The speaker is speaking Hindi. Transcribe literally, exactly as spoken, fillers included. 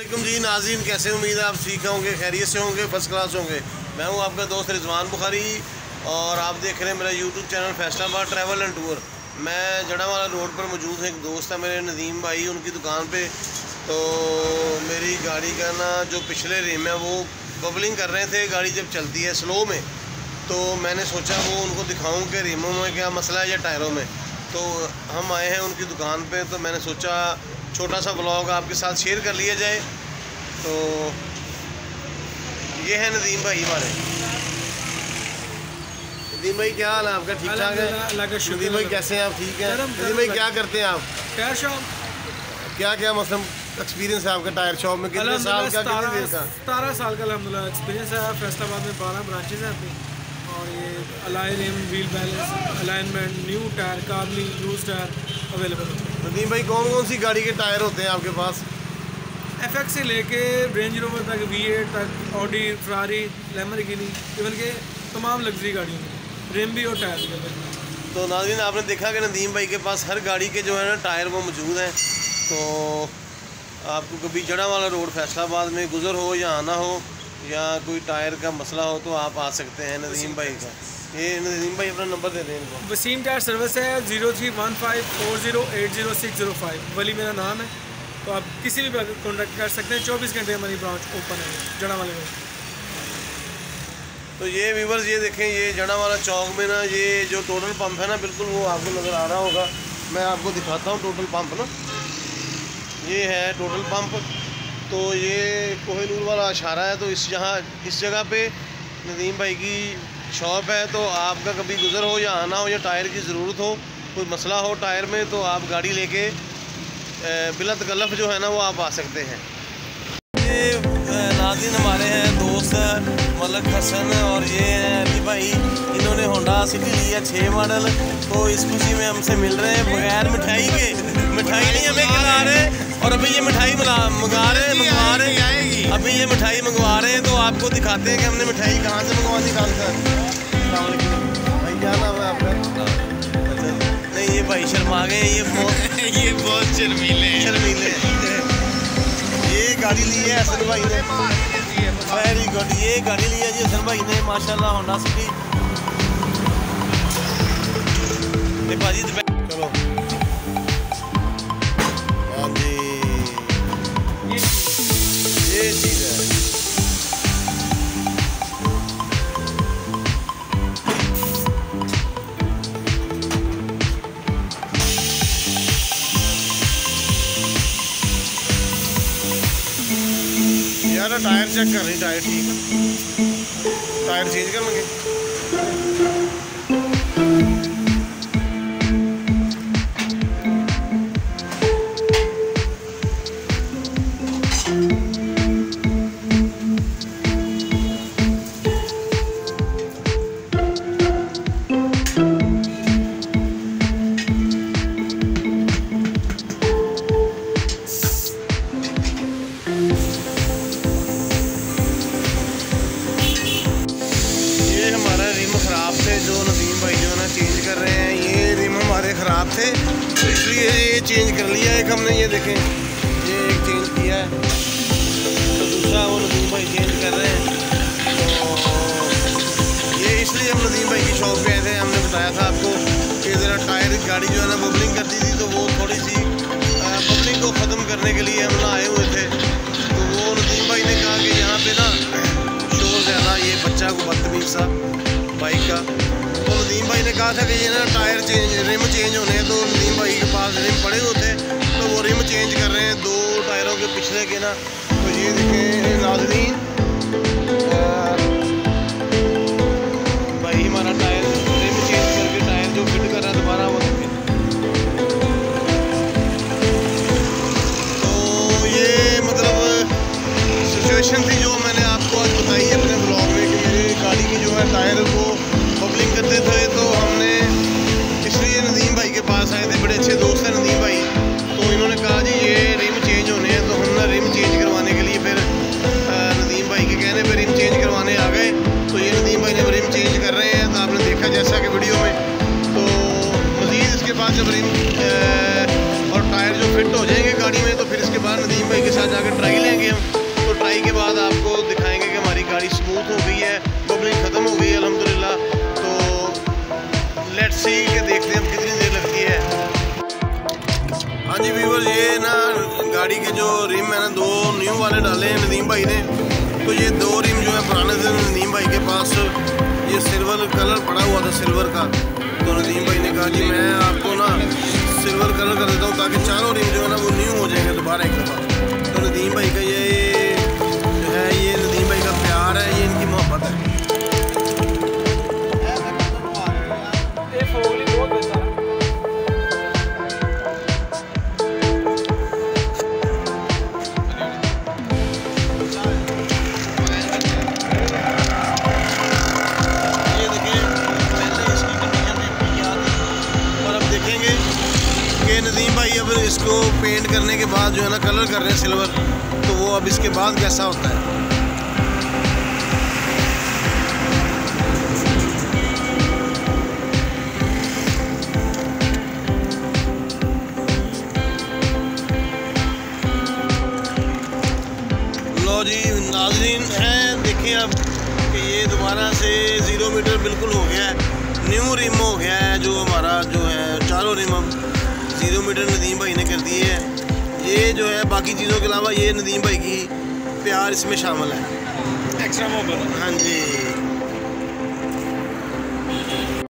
वालेकुम जी नाज़रीन, कैसे उम्मीद है आप ठीक होंगे, खैरियत से होंगे, फर्स्ट क्लास होंगे। मैं हूं आपका दोस्त रिजवान बुखारी और आप देख रहे हैं मेरा YouTube channel Faisalabad travel and tour. मैं जड़ावाला रोड पर मौजूद हूं, एक दोस्त है मेरे नदीम भाई, उनकी दुकान पे। तो मेरी गाड़ी का ना जो पिछले रिम है वो बबलिंग कर रहे थे, गाड़ी जब चलती है स्लो में, तो मैंने सोचा वो उनको दिखाऊँ कि रिमों में क्या मसला है या टायरों में। तो हम आए हैं उनकी दुकान पे, तो मैंने सोचा छोटा सा ब्लॉग आपके साथ शेयर कर लिया जाए। तो ये है नदीम भाई हमारे। नदीम भाई क्या हाल है आपका? ठीक ठाक है? नदीम भाई कैसे हैं आप? ठीक है। नदीम भाई क्या करते हैं आप? Tyre shop. क्या क्या मतलब एक्सपीरियंस है आपका टायर शॉप में? कितने साल का, कितने देर का? सतारह साल का अल्हम्दुलिल्लाह एक्सपीरियंस है। फैसलाबाद में बारह ब्रांचेज हैं अपनी, और ये align rim, wheel balance, alignment, new tyre, कार्बली, लूज टायर अवेलेबल है। नदीम भाई कौन कौन सी गाड़ी के टायर होते हैं आपके पास? एफ एक्स से लेके रेंज रोवर तक, वी एट तक, ऑडी, फरारी, लैम्बोर्गिनी, इवन के तमाम लग्जरी गाड़ियों में रिम भी और टायर भी। तो नाज़रीन आपने देखा कि नदीम भाई के पास हर गाड़ी के जो है ना टायर वो मौजूद हैं। तो आपको कभी जड़ावाला रोड फैसलाबाद में गुज़र हो या आना हो या कोई टायर का मसला हो तो आप आ सकते हैं नदीम भाई का। ये नदीम भाई अपना नंबर दे दें इनको। वसीम टायर सर्विस है zero three one five four zero eight zero six zero five. Wali मेरा नाम है, तो आप किसी भी कॉन्टैक्ट कर सकते हैं। चौबीस घंटे हमारी ब्रांच ओपन है जड़ावाला रोड। तो ये व्यूवर्स ये देखें, ये जड़ावाला चौक में ना ये जो टोटल पंप है ना, बिल्कुल वो आपको नज़र आ रहा होगा। मैं आपको दिखाता हूँ टोटल पंप ना, ये है टोटल पंप। तो ये कोहिनूर वाला इशारा है। तो इस जहाँ इस जगह पे नदीम भाई की शॉप है। तो आपका कभी गुज़र हो या आना हो या टायर की ज़रूरत हो, कोई मसला हो टायर में, तो आप गाड़ी लेके बिला तकल्लुफ़ जो है ना वो आप आ सकते हैं। ये नाज़रीन हमारे हैं दोस्त मलक हसन और ये हैं अली भाई। इन्होंने होंडा सिटी ली है छः मॉडल। तो इस खुशी में हमसे मिल रहे हैं बगैर मिठाई के। मिठाई नहीं हमें खिला रहे, और अभी ये मिठाई मंगा रहे मंगवा रहे हैं अभी ये मिठाई मंगवा रहे हैं। तो आपको दिखाते हैं कि हमने मिठाई कहाँ से मंगवा दी। भाई क्या नाम है आपका? नहीं ये भाई शर्मा गए, ये बहुत ये बहुत शर्मीले शर्मीले ये गाड़ी ली है हसन भाई ने। Very good. ये गाड़ी ली है जी हसन भाई ने माशाल्लाह, होंडा सिटी। भाजी चलो हाँ जी, ये चीज़ है। यार टायर चेक कर रही, टायर ठीक, टायर चेंज कर लेंगे। जो नदीम भाई जो है ना चेंज कर रहे हैं, ये रिम हमारे ख़राब थे तो इसलिए ये चेंज कर लिया है। एक हमने ये देखें ये एक चेंज किया है, तो दूसरा वो नदीम भाई चेंज कर रहे हैं। तो ये इसलिए हम नदीम भाई की शॉप पे आए थे। हमने बताया था आपको कि ज़रा टायर गाड़ी जो है ना बबलिंग करती थी, तो वो थोड़ी सी बबलिंग को ख़त्म करने के लिए हम ना आए हुए थे। तो वो नदीम भाई ने कहा कि यहाँ पे ना शोर ज़्यादा, ये बच्चा को बदतमीज़ सा बाइक का। तो नदीम भाई ने कहा था कि ये ना टायर चेंज, रिम चेंज होने हैं। तो नदीम भाई के पास रिम पड़े होते हैं, तो वो रिम चेंज कर रहे हैं दो टायरों के पिछले के ना। तो ये देखें नाज़रीन, भाई हमारा टायर रिम चेंज करके टायर जो फिट कर रहा है दोबारा वो देखें। तो ये मतलब सिचुएशन थी जो मैंने आपको आज बताई है अपने ब्लॉग में कि मेरी गाड़ी की जो है टायर वो बबलिंग करते थे। तो हमने इसलिए नदीम भाई के पास आए थे, बड़े अच्छे दोस्त हैं नदीम भाई। तो इन्होंने कहा जी ये रिम चेंज होने हैं, तो हम ना रिम चेंज करवाने के लिए फिर नदीम भाई के कहने पे रिम चेंज करवाने आ गए। तो ये नदीम भाई ने रिम चेंज कर रहे हैं, तो आपने देखा जैसा कि वीडियो में। तो मज़ीद इसके बाद जब रिम और टायर जो फिट हो जाएंगे गाड़ी में, तो फिर इसके बाद नदीम भाई के साथ जाकर ट्राई लेंगे हम। के जो रिम है ना, दो न्यू वाले डाले हैं नदीम भाई ने। तो ये दो रिम जो है पुराने थे नदीम भाई के पास, ये सिल्वर कलर पड़ा हुआ था सिल्वर का। तो नदीम भाई ने कहा कि मैं आपको ना सिल्वर कलर कर देता हूँ ताकि चारों रिम जो है ना वो न्यू हो जाएंगे दोबारा एक दफ़ा। तो नदीम भाई का ये जो है, ये नदीम भाई का प्यार है, ये इनकी मोहब्बत है। नदीम भाई अब इसको पेंट करने के बाद जो है ना कलर कर रहे हैं सिल्वर, तो वो अब इसके बाद कैसा होता है। लो जी नाज़रीन है, देखिए अब कि ये दोबारा से ज़ीरो मीटर बिल्कुल हो गया है, न्यू रिम हो गया है। जो हमारा जो है चारों रिम अब ज़ीरो मीटर नदीम भाई ने कर दिए हैं। ये जो है बाकी चीज़ों के अलावा ये नदीम भाई की प्यार इसमें शामिल है, एक्स्ट्रा मोहब्बत। हाँ जी।